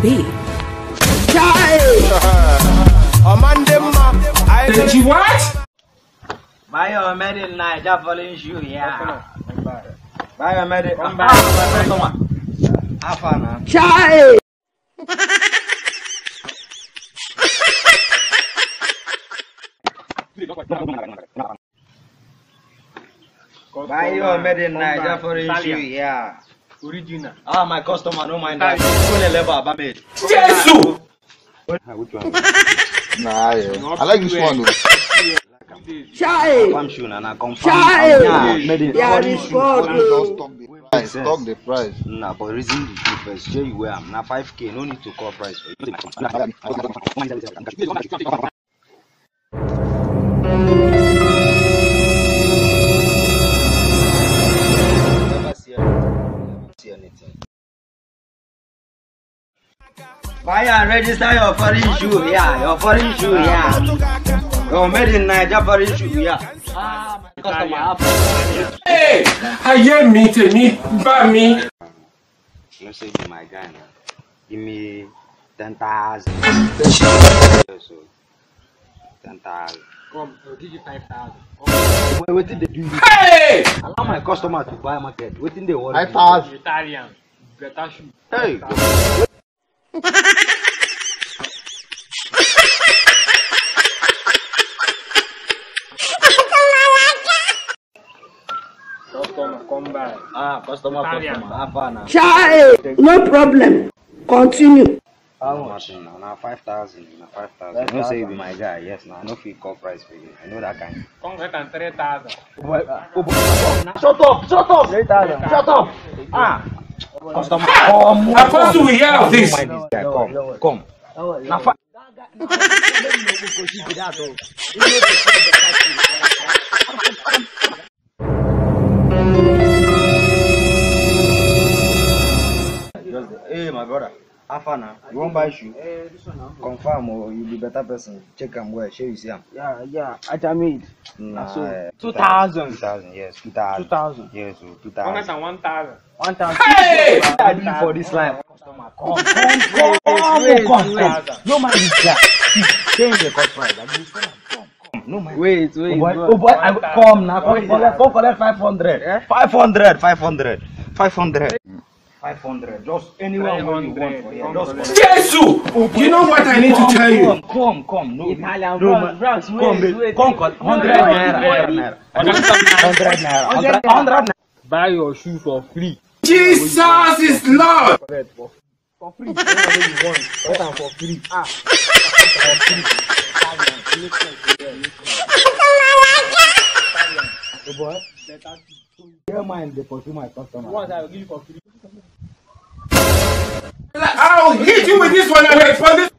be. Omandimma. Did you what? Buy your medicine night, just following you, yeah. Buy your medicine. Come back. Have fun, huh? Child! Buy your medicine night, just following you, yeah. Original. Ah, my customer, no mind that. Go to level about me. Jesus! Which one? Nah, yeah. I like this one though. Child! I'm sure and I confirm. Child! Yeah, Just stop the price. Nah, but reason the difference. Show you where I'm. Now 5K, no need to call price for you. See anything. Buy and register your foreign shoe, yeah. Your foreign shoe, yeah. Your made in Nigeria foreign shoe, yeah. Ah, my customer. Hey! I hear me to me, by me. You say be my guy now. Give me 10,000. So 10,000. Come, I'll give you 5,000. What did they do? Hey! Allow my customer to buy market. What did they want? 5,000. Italian. Better shoe. Hey. Customer, come back. Ah, customer, Italian. have fun now. Child! No problem. Continue. How much? Now 5,000. Now 5,000. You say you be my guy. Yes, now I know fee call price for you. I know that kind. Come get and 3,000. Shut up! Shut up! 3,000. Shut up! Ah, customer, come. I'm supposed to hear of this. Don't mind this guy. Come. Now hey, my brother. Afana, you won't buy shoe? Confirm or you be better person. Check them where. Show you see them. Yeah. I made. Nah, So, 2,000. 2,000. 2,000, yes. 2,000. 2,000. Yes, Come get 2,000. and 1,000. 1,000. Hey! What I do for this life? Customer, come. Wait. No mind this guy. Change the cost price. I will sell am. Come. No mind. Wait. Oh boy, I come now. Come collect 500. 500. 500. Just anyone where you want for here. Just collect. Jesus! You know what I need to tell you? Come. No. Italian No, bros, wait. Come, 100 naira. 100 naira. Buy your shoe for free. Jesus is Lord! For free. Whatever you want. Get them for free. For free. Boy, your mind they pursue my customer. Once I will give you for free. I'll hit you with this one and for this.